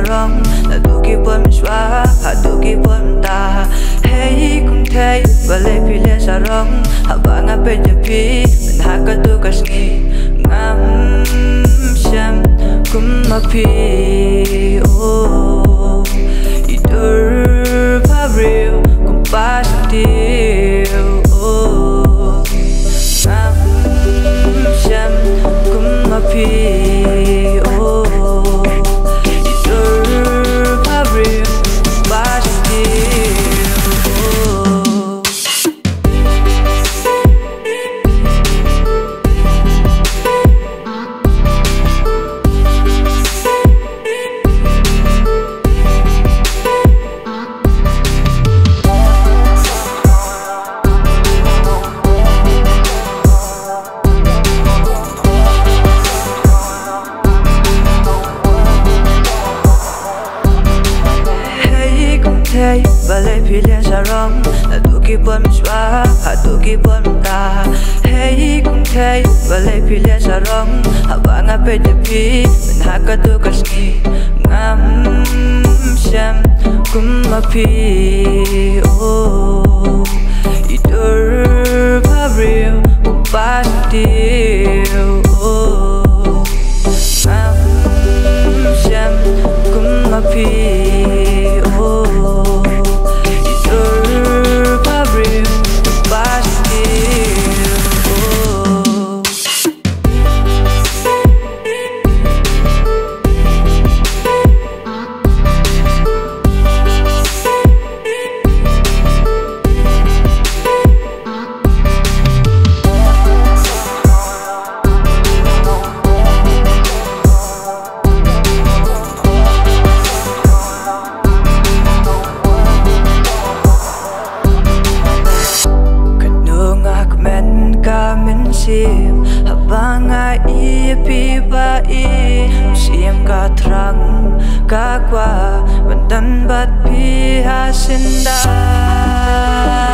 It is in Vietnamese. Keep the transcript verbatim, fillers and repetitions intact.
sarong la du ki pon shwa ha du ki pon ta hey kum thei bale pile sarong ha ba nga pe je pi man ha ka tu ka sni ngam sham kum ma pi oh idur pabril kum pa ti oh ngam sham kum ma pi balai pilih sarong la du ki pon shwa ha du ki pon ta hey kum thei balai pilih sarong ha ba nga pe je pi man ha ka tu ka sni ngam sham kum ma pi oh idur pabril kum pa ti oh ngam sham kum ma pi sim habanga i pi ba i sim ka trang ka kwa bandan bat pi hasinda